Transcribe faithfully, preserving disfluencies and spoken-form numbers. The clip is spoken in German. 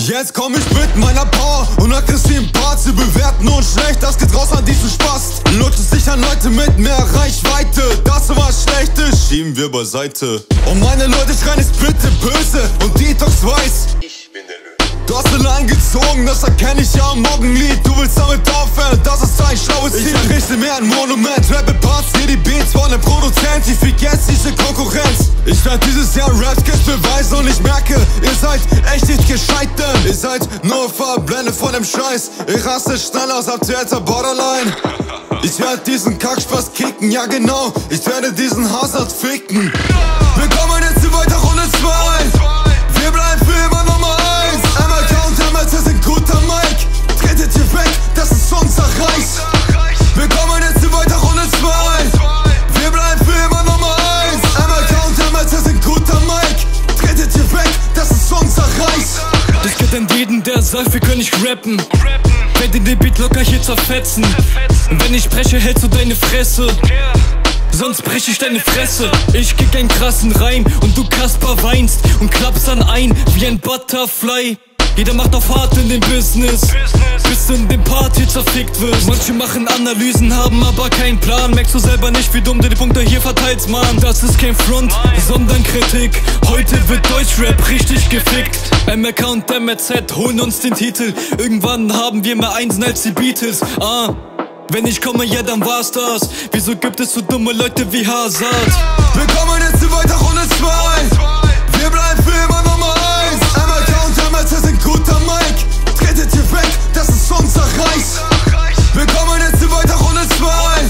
Jetzt komm ich mit meiner Power und aggressiven Parts. Sie bewerten uns schlecht, das geht raus an diesen Spaß. Lutschen sich an Leute mit mehr Reichweite. Das was Schlechtes schieben wir beiseite. Und meine Leute schreien es bitte böse und Detox weiß, ich bin der Löwe. du hast eine Line gezogen, das erkenne ich ja am Morgenlied. Du willst damit aufhören, das ist ein schlaues Ziel. Ich errichte mir ein Monument, rappe Parts, hier die Beats von dem Produzent. Ich vergesse diese Konkurrenz. Ich werde dieses Jahr Rap-Skills beweisen und ich merke, ihr seid echt nicht gescheit, denn ihr seid nur verblendet von dem Scheiß. Ich raste schnell aus, habt ihr jetzt ein Borderline? Ich werde diesen Kackspaß kicken, ja genau, ich werde diesen Hazard ficken. Wir kommen jetzt zu weiter Runde zwei. Wir bleiben für immer Nummer eins. M L K und M L C sind guter Mike. Tretet hier weg, das ist unser Reich. Wir kommen jetzt zu weiter Runde zwei. Wir bleiben für immer Nummer eins. M L K und M L C sind guter Mike. Tretet hier weg, das ist unser Reich. Das geht an jeden, der sagt, wir können nicht rappen. Werd in den Beat locker hier zerfetzen. Und wenn ich spreche, hältst du deine Fresse. Sonst brech ich deine Fresse. Ich kick einen krassen Reim und du Kasper weinst und klappst dann ein wie ein Butterfly. Jeder macht auf hart in dem Business, bis in dem Part hier zerfickt wirst. Manche machen Analysen, haben aber keinen Plan. Merkst du selber nicht, wie dumm du die Punkte hier verteilst, Mann. Das ist kein Front, sondern Kritik. Heute wird Deutschrap richtig gefickt. M L K und M R Z holen uns den Titel. Irgendwann haben wir mehr Einsen als die Beatles. Ah, wenn ich komme, ja dann war's das. Wieso gibt es so dumme Leute wie Hazard? Wir kommen jetzt zu weiter Runde zwei. Wir bleiben für immer Nummer eins. M L K und M L C sind guter Mike. Tretet hier weg, das ist unser Reich. Wir kommen jetzt zu weiter Runde zwei.